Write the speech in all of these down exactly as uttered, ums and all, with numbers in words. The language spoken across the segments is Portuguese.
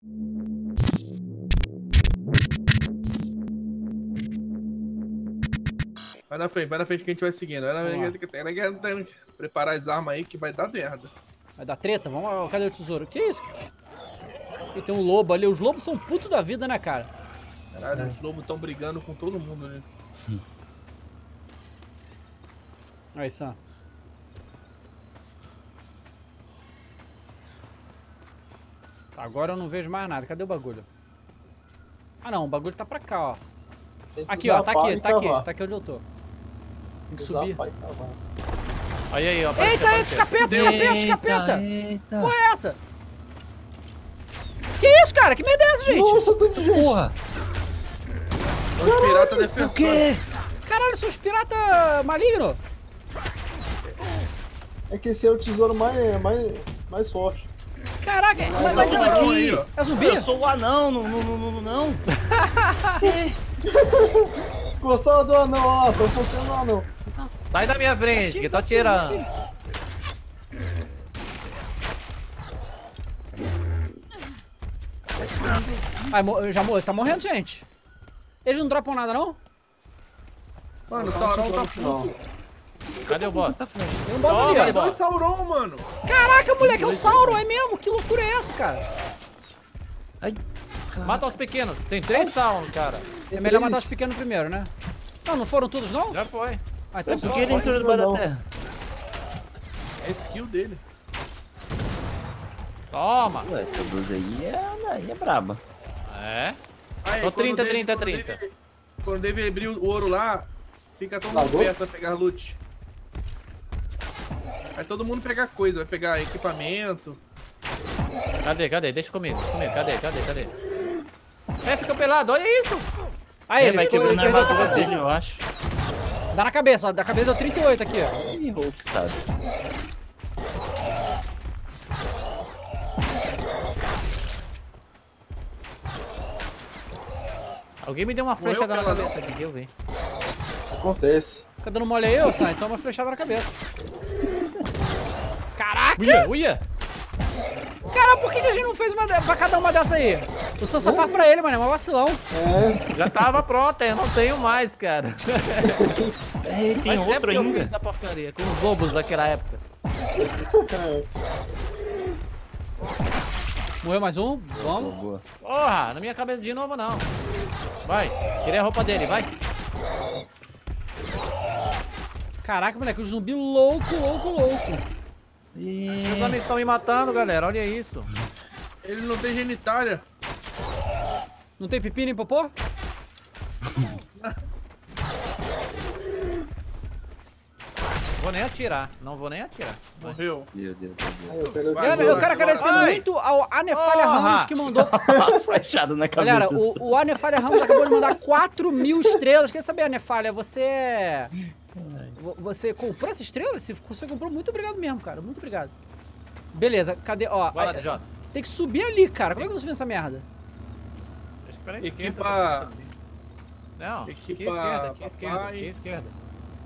Vai na frente, vai na frente que a gente vai seguindo. Vai na frente, tem que preparar as armas aí que vai dar merda. Vai dar treta? Vamos lá, cadê o tesouro? Que isso? E tem um lobo ali. Os lobos são puto da vida, né, cara? Caralho, é. Os lobos estão brigando com todo mundo, né? Aí, Sam. Agora eu não vejo mais nada. Cadê o bagulho? Ah, não. O bagulho tá pra cá, ó. Aqui, ó. Tá aqui, tá aqui. Tá aqui onde eu tô. Tem que subir. Aí, aí, ó. Eita, eita, escapeta, escapeta, escapeta. Eita. Porra é essa? Que isso, cara? Que merda é essa, gente? Nossa, essa porra. São os piratas defensores. O quê? Caralho, são os piratas malignos. É que esse é o tesouro mais, mais, mais forte. Caraca, mas, mas é aí, ó. É zumbi? Eu sou o anão, não, não, não, não, não. Gostaram do anão, ó, tô focando no anão. Sai da minha frente, que tá tirando. Ai, mo já morreu, tá morrendo, gente. Eles não dropam nada, não? Mano, o Sauron tá puto. Cadê o boss? Tem um boss ali, Olha, ó. dois Sauron, mano. Caraca, moleque, é o Sauron, é mesmo? Que loucura é essa, cara? Ai, Mata os pequenos. Tem três Sauron, cara. É melhor matar os pequenos primeiro, né? Não, não foram todos, não? Já foi. Ah, então por que ele entrou debaixo da terra? É skill dele. Toma. Ué, essa luz aí é, aí é braba. É. Aí, Tô quando trinta, o David- trinta, quando o trinta. David- Quando o David abrir o ouro lá, fica todo mundo Lagou? perto pra pegar loot. Vai todo mundo pegar coisa, vai pegar equipamento. Cadê, cadê? Deixa comigo, deixa comigo. Cadê, cadê, cadê? É, fica pelado, olha isso. Aí, É, ele vai ficou- quebrando a ele perdeu armadura a cabeça. dele, eu acho. Dá na cabeça, ó. Da cabeça deu trinta e oito aqui, ó. Ih, Hulk, sabe? Alguém me deu uma Morreu flechada na pela- cabeça aqui, que eu vi. Acontece. Fica dando mole aí, ô, Sam. Toma uma flechada na cabeça. Caraca! Uia, uia. Cara, por que, que a gente não fez uma de... pra cada uma dessa aí? O Sam só faz pra ele, mano. É uma vacilão. Já tava pronta, eu não tenho mais, cara. É, tem Faz tempo outro que eu ainda. fiz essa porcaria, com os lobos daquela época. Morreu mais um. Boa, Vamos. boa. Porra, na minha cabeça de novo não. Vai, tirei a roupa dele, vai. Caraca, moleque. O zumbi louco, louco, louco. Meus amigos estão me matando, galera, olha isso. Ele não tem genitália. Não tem pipi nem popô? Vou nem atirar, não vou nem atirar. Vai. Morreu. Meu Deus, meu Deus. Aí, eu pego Vai, aqui. Eu, eu quero agora, agradecer vai. muito ao Anefalha Porra. Ramos que mandou. As flechadas na cabeça. Galera, o, o Anefalha Ramos acabou de mandar quatro mil estrelas. Quer saber, Anefalha, você é... vo- Você comprou essa estrela? Se você comprou, muito obrigado mesmo, cara. Muito obrigado. Beleza, cadê? Ó, Bora, aí- D J. tem que subir ali, cara. Como é que eu vou subir essa merda? Acho que pela esquerda. Equipa. Não, aqui Equipa à esquerda, aqui à esquerda, papai. aqui à esquerda.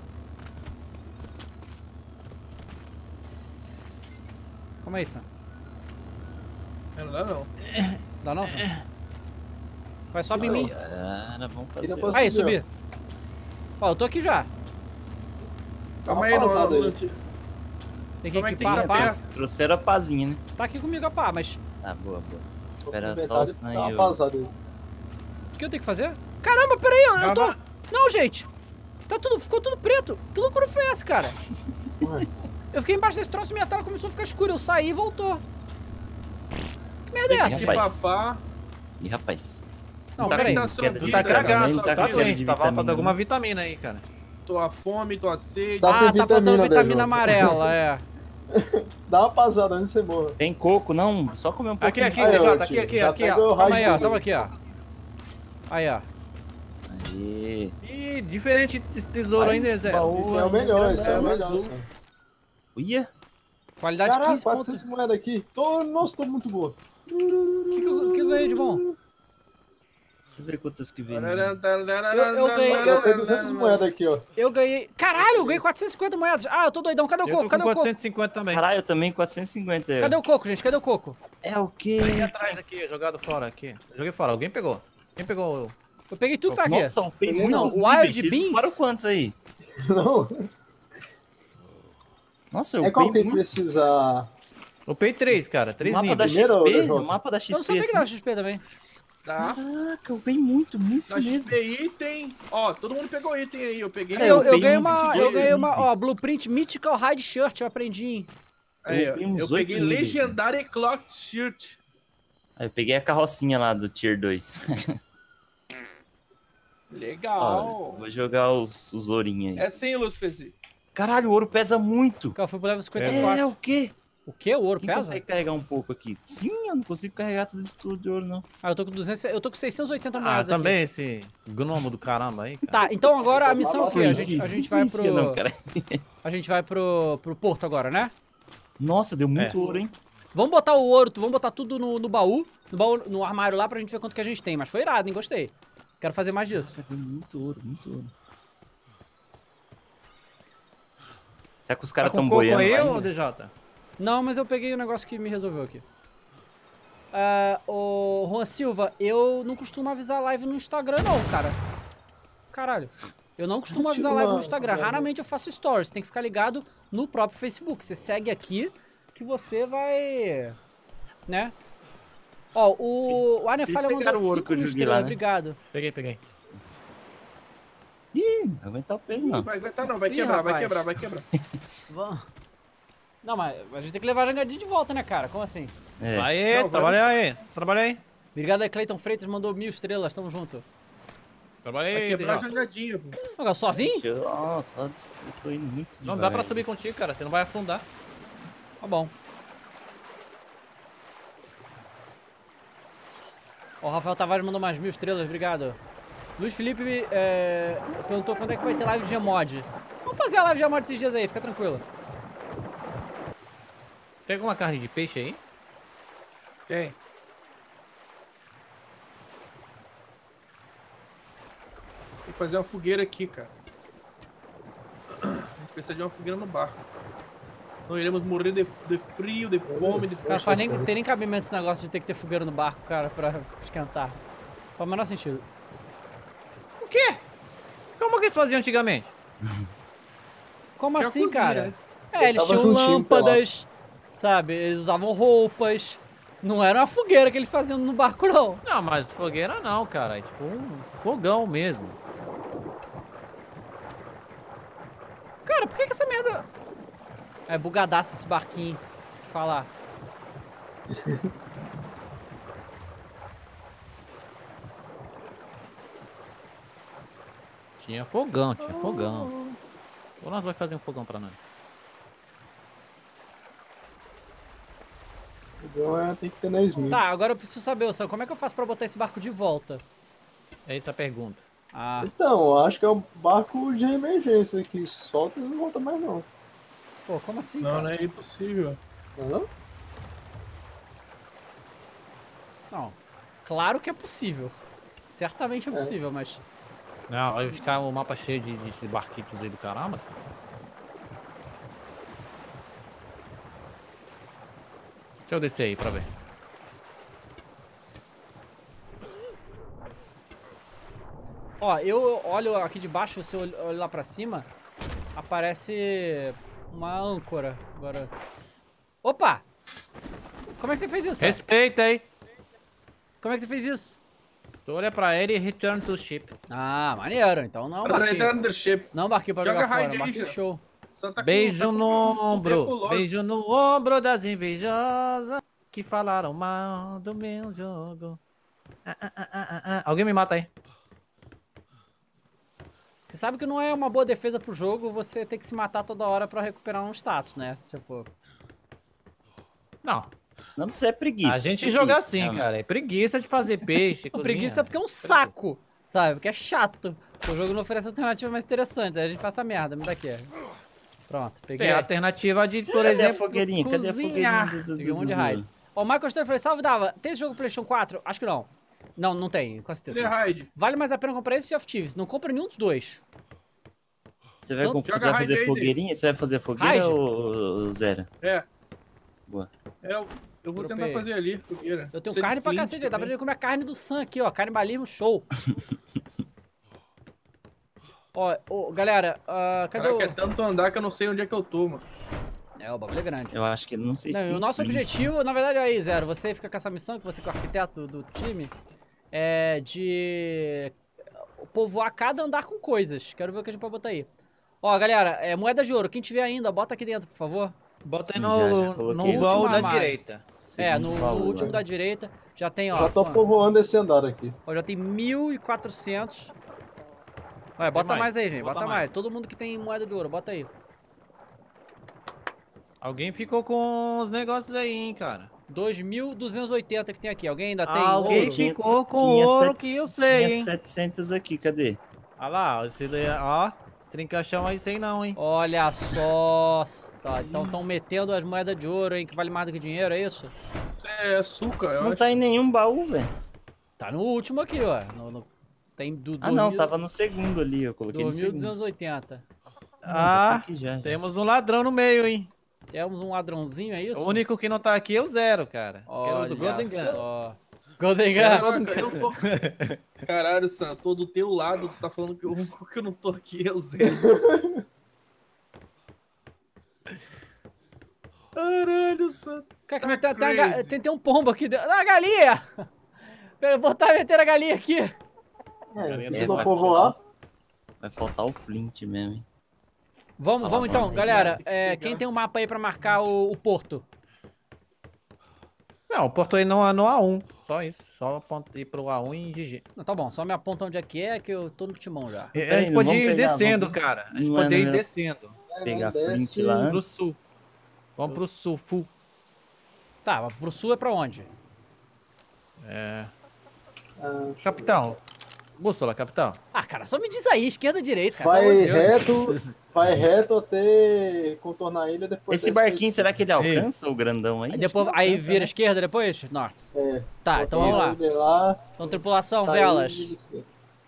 Como é isso? Não dá não. Dá não, Sam? Vai, sobe em mim. Cara, vamos E fazer. depois- Aí, subir, subi. Ó, eu tô aqui já. Calma uma aí, não. pausada não, aí. não- Tem que Como é que tem equipar que a pá. ter? Trouxeram a pazinha, né? Tá aqui comigo a pá, mas Ah, boa, boa. Vou Espera só aproveitar o e dar sangue. uma pausada aí. o que eu tenho que fazer? Caramba, peraí, eu, eu Não, tô... não. Não, gente. Tá tudo, ficou tudo preto. Que loucura foi essa, cara? Ué. Eu fiquei embaixo desse troço e minha tela começou a ficar escura. Eu saí e voltou. Que merda é Tem essa? que Rapaz. papar. Ih, rapaz. Não, Como é peraí. que tá a sua Queda de Tu tá vida, vitamina, cagado, ele tá, tá queda doente, de tá faltando vitamina, alguma né? vitamina aí, cara. Tua fome, tua sede. Tá Ah, sem tá faltando vitamina, vitamina Dejo. amarela, é. Dá uma pausada antes de você morrer. Tem coco, não? Só comer um Aqui, pouquinho. aqui, Aí, D J, ó, aqui, tio, aqui, já aqui, pega o ó. Tamo raio aí, ó. dele. Tamo aqui, ó. Aí, ó. Aí. Ih, diferente desse tesouro Mas ainda, esse Zé. baú Esse é o melhor, esse é o mais melhor. um. Sam. Uia. Qualidade Caraca, quinze pontos. quatrocentas moedas aqui. Tô, nossa, tô muito boa. O que, que, eu- que eu ganhei de bom? eu ver quantas que veio. Eu, eu ganhei, Eu tenho duzentas moedas aqui, ó. eu ganhei... Caralho, eu ganhei quatrocentas e cinquenta moedas. Ah, eu tô doidão. Cadê o Eu coco? tô Cadê com o coco? quatrocentos e cinquenta também. Caralho, eu também quatrocentos e cinquenta. Cadê o coco, gente? Cadê o coco? É o quê? Aqui atrás, aqui, jogado fora, aqui. Joguei fora, alguém pegou. Quem pegou? o- Eu peguei tudo pra quê? Nossa, eu peguei Não, muitos Wild níveis. Beans? Para quantos aí? Não. Nossa, eu É qual peguei que muito. precisa... Eu peguei três, cara, três O mapa da níveis. Primeiro ou X P, da J? o mapa da Eu X não P, sabia que assim. dava X P também. Tá. Caraca, eu ganhei muito, muito Na mesmo. X P item. Ó, todo mundo pegou item aí. Eu peguei. É, Eu, eu eu peguei ganhei uns uma, de eu dois ganhei uma, ó, níveis. Blueprint Mythical Hide Shirt, eu aprendi, hein? Aí, ó, Eu peguei uns eu oito peguei níveis, Legendary Clock Shirt. Aí eu peguei a carrocinha lá do Tier dois. Legal. Ó, vou jogar os, os ourinhos aí. É sim, Lucifezi. Caralho, o ouro pesa muito. Eu fui pro level cinquenta e quatro. É, o quê? O quê? O ouro Quem pesa? consegue carregar um pouco aqui? Sim, eu não consigo carregar tudo isso tudo de ouro, não. Ah, eu tô com duzentos, eu tô com seiscentos e oitenta Ah, moedas aqui. também esse gnomo do caramba aí, cara. Tá, então agora a missão é o quê? A Influencia, gente, a gente vai influencia pro... não, cara. A gente vai pro, pro porto agora, né? Nossa, deu muito É. ouro, hein? Vamos botar o ouro, vamos botar tudo no, no baú, no baú, no armário lá pra gente ver quanto que a gente tem. Mas foi irado, hein? Gostei. Quero fazer mais disso. Deu muito ouro, muito ouro. Será que os caras Tá com tão coco boiando aí, lá ô ainda? D J? Não, mas eu peguei o negócio que me resolveu aqui. Ah, ô, Juan Silva, eu não costumo avisar live no Instagram não, cara. Caralho. Eu não costumo Tira avisar live no uma- Instagram. uma- Raramente eu faço stories. Você tem que ficar ligado no próprio Facebook. Você segue aqui que você vai... Né? Ó, o, Vocês- o Anefalha vocês pegaram mandou o ouro cinco que eu mil joguei estrelas. lá, né? Obrigado. Peguei, peguei. Ih, não vai aguentar o peso, não. Vai aguentar não, vai Ih, quebrar, vai rapaz. quebrar, vai quebrar. Vamos. Não, mas a gente tem que levar a jangadinha de volta, né, cara? Como assim? É. Aí, Não, vai trabalha no- aí, trabalha aí. Obrigado aí, Cleiton Freitas, mandou mil estrelas. Tamo junto. Trabalha Vai aí, quebrar a D J. jangadinha, pô. Jogar sozinho? Nossa, eu tô indo muito Não devagar. dá pra subir contigo, cara, você não vai afundar. Tá bom. Ó, o Rafael Tavares mandou mais mil estrelas, obrigado. Luiz Felipe é, perguntou quando é que vai ter live de Gmod. Vamos fazer a live de Gmod esses dias aí, fica tranquilo. Tem alguma carne de peixe aí? Tem. Tem que fazer uma fogueira aqui, cara. A gente precisa de uma fogueira no barco. Não iremos morrer de, de frio, de fome, de Cara, faz nem, tem nem cabimento esse negócio de ter que ter fogueira no barco, cara, pra esquentar. Faz o menor sentido. O quê? Como que eles faziam antigamente? Como Tinha assim, cozinha, cara? né? É, eles Tava tinham juntinho, lâmpadas, sabe? Eles usavam roupas. Não era uma fogueira que eles faziam no barco, não. Não, mas fogueira não, cara. É tipo um fogão mesmo. Cara, por que que essa merda... É bugadaço esse barquinho. Deixa eu falar. Tinha fogão, tinha fogão. Ou nós vamos fazer um fogão pra nós? Então é, tem que ter na Smith. Tá, agora eu preciso saber, Sam, como é que eu faço pra botar esse barco de volta? É essa a pergunta. Ah, Então, eu acho que é um barco de emergência que solta e não volta mais não. pô, como assim, Não, cara? não é impossível. Não é não? Não. Claro que é possível. Certamente é possível, mas... Não, vai ficar o mapa cheio de, desses barquitos aí do caramba. Deixa eu descer aí pra ver. Ó, eu olho aqui de baixo, se eu olho lá pra cima, aparece uma âncora. Agora... Opa! Como é que você fez isso? Sam? Respeita aí. Como é que você fez isso? Tu olha pra ele e return to ship. Ah, maneiro. Então não é um barquinho. Return the ship. Não é um barquinho pra Joga jogar fora, é raid um aí, barquinho já. show. Só tá com- Beijo tá com- no com ombro. tuberculose. Beijo no ombro das invejosas que falaram mal do meu jogo. Ah, ah, ah, ah, ah. Alguém me mata aí. Você sabe que não é uma boa defesa pro jogo você ter que se matar toda hora pra recuperar um status, né? Tipo... Não. Não precisa é preguiça. A gente preguiça, joga assim, realmente. cara. É preguiça de fazer peixe. O cozinha. preguiça é porque é um saco, sabe? Porque é chato. O jogo não oferece alternativa mais interessante. Aí a gente faz essa merda. Me dá aqui. Pronto, peguei. Tem a alternativa de, por Cadê a exemplo, fogueirinha? Cadê a cozinhar. fogueirinha do, do, Peguei um monte de do- raio. Ó, o Michael Stern falou, salve Dava, tem esse jogo pro PlayStation quatro? Acho que não. Não, não tem, com certeza. Cadê não. raid? Vale mais a pena comprar esse Sea of Thieves. Não compra nenhum dos dois. Você vai, Então, comp- joga você vai raid fazer aí, fogueirinha? Você vai fazer fogueira Raid? ou, ou zero? É. Boa. É, eu, eu vou Dropei. tentar fazer ali, fogueira. Eu tenho Precisa de carne pra flint cacete. Dá pra também. gente comer a carne do Sam aqui, ó. Canibalismo show. Ó, ó, galera, ah, cadê Caraca, é o... tanto andar que eu não sei onde é que eu tô, mano. É, o bagulho é grande. Eu acho que não sei se Não, e tem o nosso flint. objetivo, na verdade, aí, Zero, você fica com essa missão, que você que é o arquiteto do time, é de povoar cada andar com coisas. Quero ver o que a gente pode botar aí. Ó, galera, é moeda de ouro. Quem tiver ainda, bota aqui dentro, por favor. Bota aí Sim, no, já- já no coloquei no baú último da armário. direita. É, Segundo no, no baú, último né? da direita, já tem, ó. Já tô quanto? povoando esse andar aqui. Ó, já tem mil e quatrocentos. Vai, bota mais. mais, aí, gente. bota Bota mais. mais. Todo mundo que tem moeda de ouro, bota aí. Alguém ficou com os negócios aí, hein, cara. dois mil duzentos e oitenta que tem aqui. Alguém ainda tem Alguém ouro? Tinha- ficou com tinha ouro sete- que eu sei, tinha hein. setecentos aqui, cadê? Olha lá, ó, esse, le- ó, esse trincação aí sem não, hein. Olha só. Tá, então estão metendo as moedas de ouro, hein, que vale mais do que dinheiro, é isso? Isso é açúcar, eu Não acho. tá em nenhum baú, velho. Tá no último aqui, ó. No, no- tem do Ah, não, tava no segundo ali, eu coloquei no dois mil segundo. duzentos e oitenta. Não, já tá Ah, aqui já, já. temos um ladrão no meio, hein. Temos um ladrãozinho, é isso? O único que não tá aqui é o Zero, cara. Que era o Olha do Golden Gun. só. Golden Gun. Caraca, eu não tô... Caralho, Sam, tô do teu lado, tu tá falando que o único que eu não tô aqui é o Zé. Caralho, Sam. Cara, Tá tem, tem, uma ga- crazy. tem, tem um pombo aqui dentro. Ah, galinha! Pera, botar e meter a galinha aqui. É, Galinha tudo do a vai, povoar. vai faltar o flint mesmo, hein. Vamos, Fala, vamos então, mano, galera. tem que é, pegar. quem tem um mapa aí pra marcar o, o porto? Não, o porto aí não é no A um. Só isso. Só apontei pro A um e G G. Não, tá bom, só me aponta onde é que é, que eu tô no timão já. A Peraí, gente não podia vamos ir pegar, descendo, vamos- cara. A gente não é podia ir melhor descendo. Pegar Desce- flint lá Pro antes. sul. Vamos pro sul, full. Tá, mas pro sul é pra onde? É. Ah, deixa eu Capitão. Bússola, capitão. Ah, cara, só me diz aí, esquerda, direita, cara. Vai pelo amor de Deus. reto, vai reto até contornar a ilha depois. Esse desce barquinho, será que ele alcança o grandão aí? Aí, depois, Acho que aí alcança, vira né? esquerda depois? Norte. É, Tá, então vamos lá. lá. lá Então, tripulação, sair velas. e descer.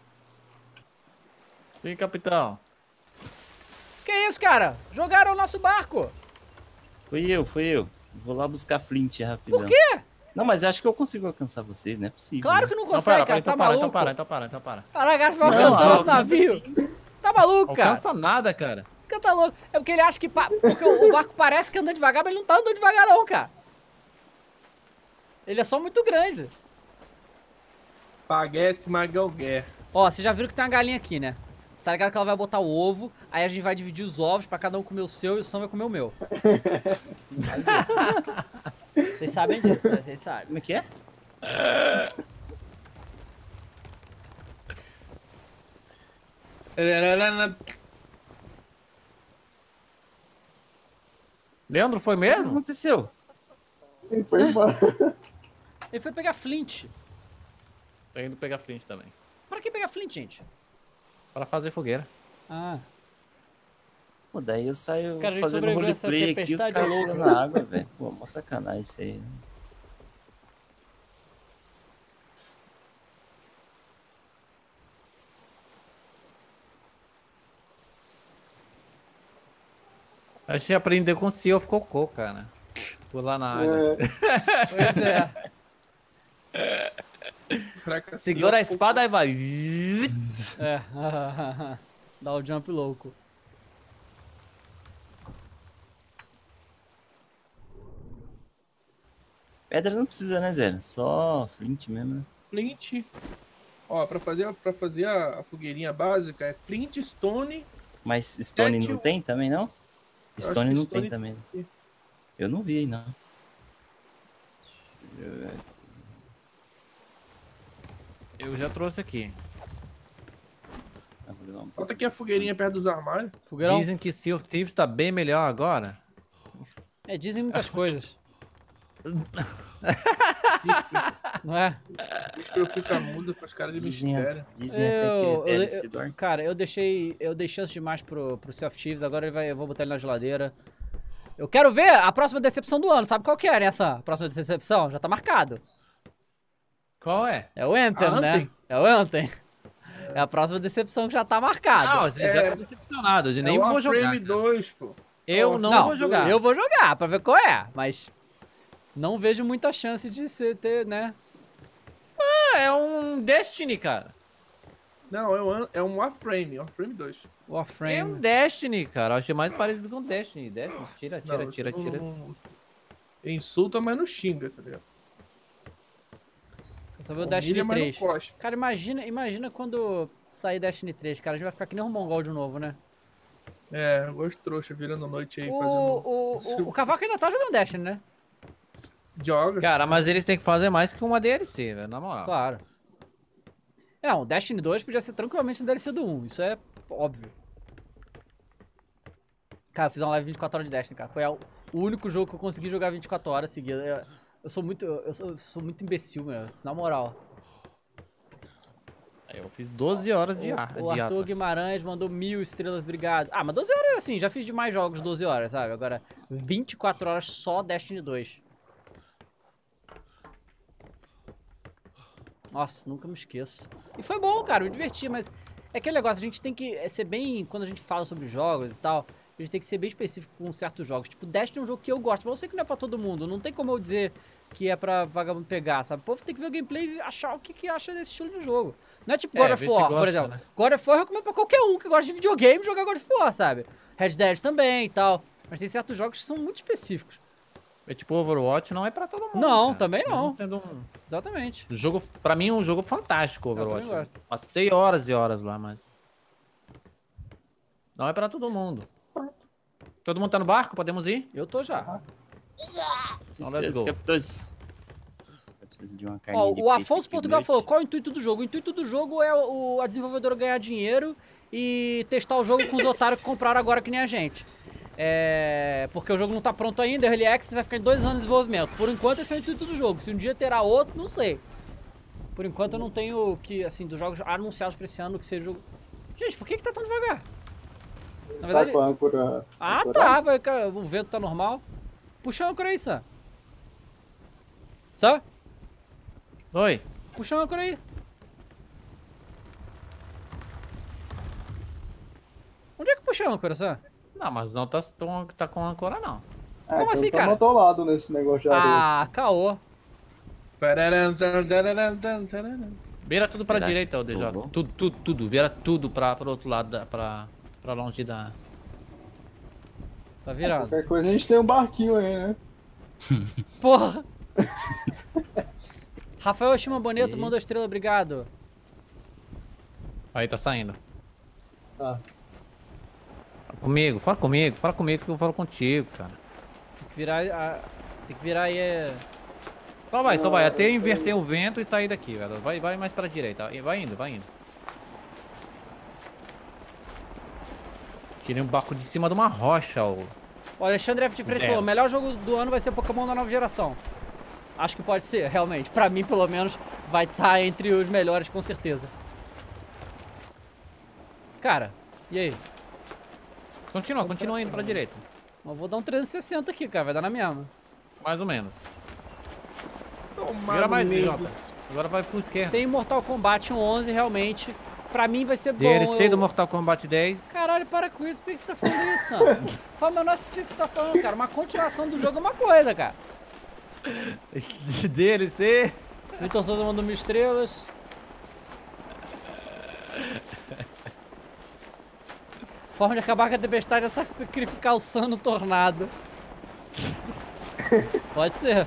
Sim, capitão. Que isso, cara? Jogaram o nosso barco. Fui eu, fui eu. Vou lá buscar flint rapidão. Por quê? Não, mas acho que eu consigo alcançar vocês, não é possível. Claro né? que não Então consegue, para, cara. Você tá então para, maluco? então para, então para, então para. Caraca, acho que vai Não, alcançar o nosso alcança navio. sim. Tá maluco, cara? Alcança nada, cara. Esse cara tá louco. É porque ele acha que... pa- Porque o o barco parece que anda devagar, mas ele não tá andando devagar não, cara. Ele é só muito grande. Paguece Magalguer. Ó, vocês já viram que tem uma galinha aqui, né? Você tá ligado que ela vai botar o ovo, aí a gente vai dividir os ovos pra cada um comer o seu e o Sam vai comer o meu. Vocês sabem disso, né? Vocês sabem. Como é que é? Leandro, foi O que mesmo? aconteceu? Ele foi embora. Ele foi pegar flint. Tô indo pegar flint também. Pra que pegar flint, gente? Para fazer fogueira. Ah, Pô, daí eu saio Cara, a gente fazendo sobreviveu a essa roleplay aqui, os tempestade caras louca. pulando na água, velho. Pô, mó sacanagem isso aí. né? A gente aprendeu com o Sea of Cocô, cara. Pular na água. É, pois é. Caraca, assim, Segura ó, a espada e vai. É. Dá o jump louco. Pedra não precisa, né, Zé? Só flint mesmo, né? Flint. Ó, pra fazer, pra fazer a, a fogueirinha básica é Flint, Stone. Mas Stone Sete- não tem também, não? acho Stone que não Stone tem também. tem. Eu não vi, não. Deixa eu ver. Eu já trouxe aqui. Ah, vou levar um Bota pouco. aqui a fogueirinha perto dos armários. Fogueirão? Dizem que Sea of Thieves tá bem melhor agora. É, dizem muitas coisas. Não é? Deixa eu ficar muda, faz cara de Dizem, mistério. dizem Eu- até que eu- ele eu- se dorme. Cara, eu deixei. Eu dei chance demais pro, pro Sea of Thieves, agora ele vai, eu vou botar ele na geladeira. Eu quero ver a próxima decepção do ano. Sabe qual que é, né? Essa próxima decepção? Já tá marcado. Qual é? É o Anthem, A né? Anthem. É o Anthem. É a próxima decepção que já tá marcada. Não, você já tá decepcionado, eu É nem o vou jogar. Frame cara. dois, pô. Eu Ó, não, Não, vou jogar. eu vou jogar pra ver qual é, mas não vejo muita chance de ser, ter, né? Ah, é um Destiny, cara. Não, é um, é um Warframe, Warframe dois. É um Warframe. Destiny, cara. Eu achei mais parecido com Destiny. Destiny, tira, tira, Não, tira, isso tira. não- não- Insulta, mas não xinga, tá ligado? Quer saber o Humilha, Destiny mas não três. cospe. Cara, imagina, imagina quando sair Destiny três, cara. A gente vai ficar que nem um mongol de novo, né? É, gosto trouxa, virando noite aí, O, fazendo... o, o, o Cavaco ainda tá jogando Destiny, né? Joga. Cara, mas eles têm que fazer mais que uma D L C, velho, na moral. Claro. Não, o Destiny dois podia ser tranquilamente um D L C do um, isso é óbvio. Cara, eu fiz uma live vinte e quatro horas de Destiny, cara. Foi o único jogo que eu consegui jogar vinte e quatro horas seguidas. Eu, eu sou muito, eu sou, eu sou muito imbecil, meu, na moral. Eu fiz doze horas de, ar, O de Arthur Atlas. Guimarães mandou mil estrelas, obrigado. Ah, mas doze horas assim, já fiz demais jogos doze horas, sabe? Agora, vinte e quatro horas só Destiny dois. Nossa, nunca me esqueço. E foi bom, cara, me diverti, mas é aquele negócio, a gente tem que ser bem, quando a gente fala sobre jogos e tal, a gente tem que ser bem específico com certos jogos. Tipo, Destiny é um jogo que eu gosto, mas eu sei que não é pra todo mundo, não tem como eu dizer que é pra vagabundo pegar, sabe? O povo tem que ver o gameplay e achar o que, que acha desse estilo de jogo. Não é tipo God É, of ver se War, gosta, por exemplo. né? God of War eu recomendo pra qualquer um que gosta de videogame jogar God of War, sabe? Red Dead também e tal. Mas tem certos jogos que são muito específicos. É tipo Overwatch, não é pra todo mundo. Não, cara. também não. Mesmo Sendo um Exatamente. jogo, pra mim, um jogo fantástico, Eu também Overwatch. gosto. Passei horas e horas lá, mas... Não é pra todo mundo. Todo mundo tá no barco? Podemos ir? Eu tô já. Então, let's go. Capitães. Eu preciso de uma Ó, carninha de o peixe Afonso aqui Portugal noite. falou, qual é o intuito do jogo? O intuito do jogo é o, a desenvolvedora ganhar dinheiro e testar o jogo com os otários que compraram agora que nem a gente. É, porque o jogo não tá pronto ainda, Early Access vai ficar em dois anos de desenvolvimento. Por enquanto esse é o intuito do jogo, se um dia terá outro, não sei. Por enquanto eu não tenho que, assim, dos jogos anunciados pra esse ano que seja jogo... Gente, por que que tá tão devagar? Na verdade... Tá com a âncora. Ah, ancorada? tá, vai, cara, o vento tá normal. Puxa a âncora aí, Sam. Sam? Oi. Puxa a âncora aí. Onde é que puxa a âncora, Sam? Não, mas não tá, tão- tá com âncora, não. É, Como que assim, eu tô cara? atolado nesse negócio de areia. Ah, caô. Pararam, taram, tararam, taram, tararam. Vira tudo pra Será direita, o que D J. pulou? Tudo, tudo, tudo. Vira tudo pra, pro outro lado, da, pra, pra longe da... Tá virado. Qualquer coisa a gente tem um barquinho aí, né? Porra. Rafael Shima Boneto Sim. mandou estrela, obrigado. Aí, tá saindo. Tá. Fala comigo, fala comigo, fala comigo que eu falo contigo, cara. Tem que virar, a- tem que virar aí, é... Só vai, só vai. Até inverter o vento e sair daqui, velho. Vai, vai mais pra direita. Vai indo, vai indo. Tirei um barco de cima de uma rocha, ó. O Alexandre F. de Freitas Zero. falou, o melhor jogo do ano vai ser Pokémon da nova geração. Acho que pode ser, realmente. Pra mim, pelo menos, vai estar entre os melhores, com certeza. Cara, e aí? Continua, continua indo pra direita. Eu vou dar um trezentos e sessenta aqui, cara, vai dar na mesma. Mais ou menos. Tomar Vira mais, medo. Jota. Agora vai pro esquerdo. Tem Mortal Kombat onze, realmente. Pra mim vai ser bom. D L C eu- do Mortal Kombat dez. Caralho, para com isso. Por que você tá falando isso, Sam? Fala o menor sentido que você tá falando, cara. Uma continuação do jogo é uma coisa, cara. D L C. Vitor Souza mandou mil estrelas. Forma de acabar com a tempestade é sacrificar o Sam no tornado. Pode ser.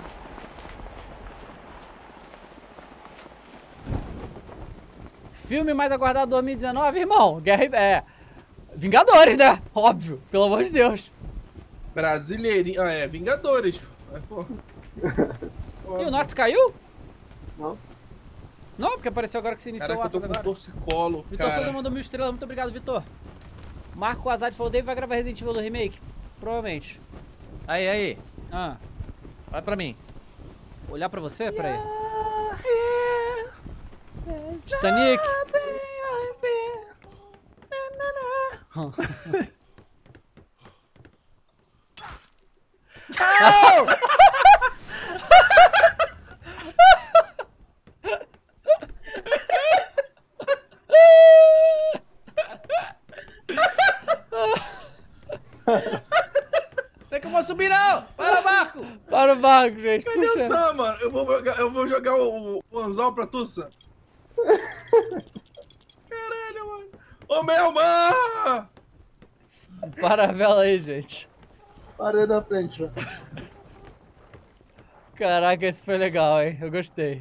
Filme mais aguardado dois mil e dezenove, irmão. Guerra é Vingadores, né? Óbvio, pelo amor de Deus. Brasileirinho. Ah, é, Vingadores. É, pô. E o Norte caiu? Não. Não, porque apareceu agora que você iniciou Caraca, o eu tô ato com agora. torcicolo, Vitor Souza cara. mandou mil estrelas, muito obrigado, Vitor. Marco Azad falou, Dave vai gravar Resident Evil do remake? Provavelmente. Aí, aí. Ah, Vai pra mim. olhar pra você? Peraí. Titanic. Bora no barco, gente. Cadê Puxa. o Sam, mano? Eu vou jogar, eu vou jogar o, o anzol pra tu, Sam. Caralho, mano. Ô, meu, mano! Para a vela aí, gente. Parei na frente, ó. Caraca, esse foi legal, hein? Eu gostei.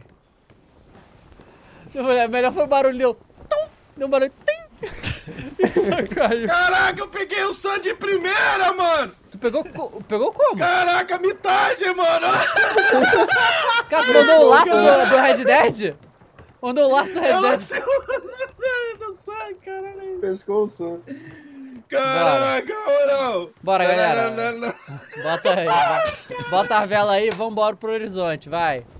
Eu falei, melhor foi o barulho. Deu, tum, deu um barulho. Tim. E só caiu. Caraca, eu peguei o Sam de primeira, mano! Tu pegou, co- pegou como? Caraca, mitagem, mano! Cara, tu mandou o laço do, do Red Dead? Mandou o laço do Red Eu Dead. lancei o do Sam, caralho. Pescou o som. Caraca, na moral. Bora, galera. Não, não, não, não. Bota aí. vai. Bota a vela aí e vambora pro horizonte, vai.